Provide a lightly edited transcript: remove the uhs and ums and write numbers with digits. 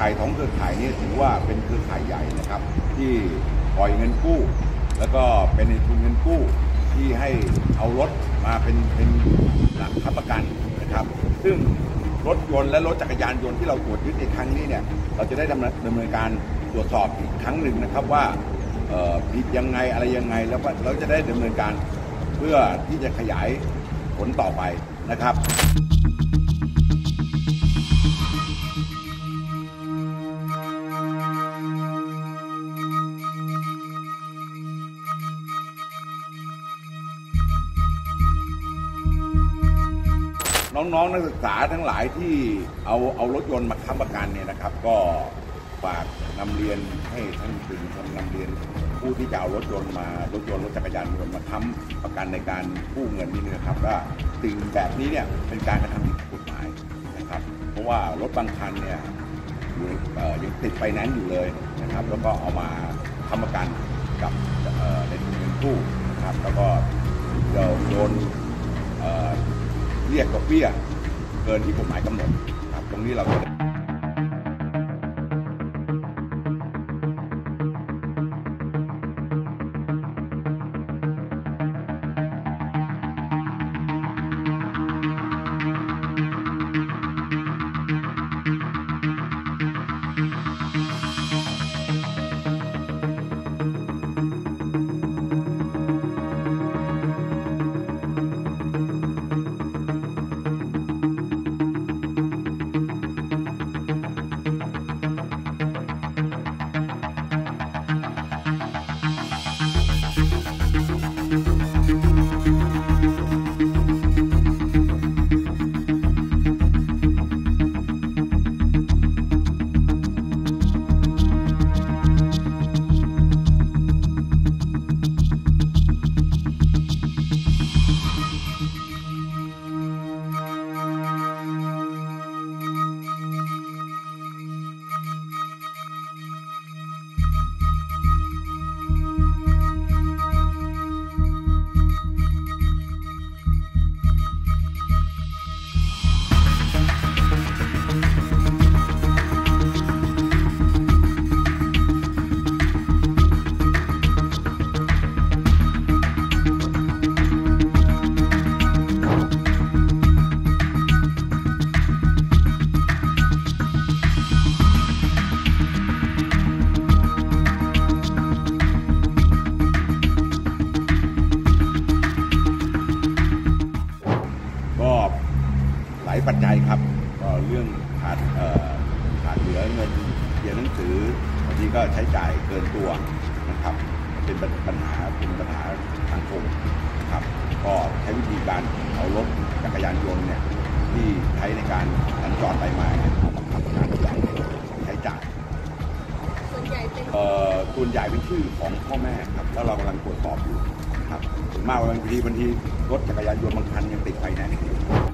ข่ายของเครือข่ายนี้ถือว่าเป็นเครือข่ายใหญ่นะครับที่ปล่อยเงินกู้แล้วก็เป็นในทุนเงินกู้ที่ให้เอารถมาเป็นหลักค้ำประกันนะครับซึ่งรถยนต์และรถจักรยานยนต์ที่เราตรวจยึดในครั้งนี้เนี่ยเราจะได้ดำเนินการตรวจสอบอีกครั้งหนึ่งนะครับว่าผิดยังไงอะไรยังไงแล้วเราจะได้ดำเนินการเพื่อที่จะขยายผลต่อไปนะครับน้องๆนักศึกษาทั้งหลายที่เอารถยนต์มาค้ำประกันเนี่ยนะครับก็ฝากนำเรียนให้ท่านถึงนำเรียนผู้ที่จะเอารถยนต์รถจักรยานยนต์มาค้ำประกันในการกู้เงินนี่นะครับว่าสิ่งแบบนี้เนี่ยเป็นการกระทำผิดกฎหมายนะครับเพราะว่ารถบางคันเนี่ยยังติดไฟแนนซ์อยู่เลยนะครับแล้วก็เอามาค้ำประกันกับในทุนเงินกู้นะครับแล้วก็โดนเรียกดอกเบี้ยเกินที่กฎหมายกำหนดครับตรงนี้เราก็หลายปัจจัยครับก็เรื่องขาดเหลือเงินเรียนหนังสือบางทีก็ใช้จ่ายเกินตัวนะครับเป็นปัญหาสังคมนะครับก็ใช้วิธีการเอารถจักรยานยนต์เนี่ยที่ใช้ในการสัญจรไปมาเนี่ยเอามาทำประกันใช้จ่ายส่วนใหญ่เป็นชื่อของพ่อแม่ครับแล้วเรากำลังตรวจสอบอยู่ครับมากบางทีรถจักรยานยนต์บางคันยังติดไฟแนนซ์อยู่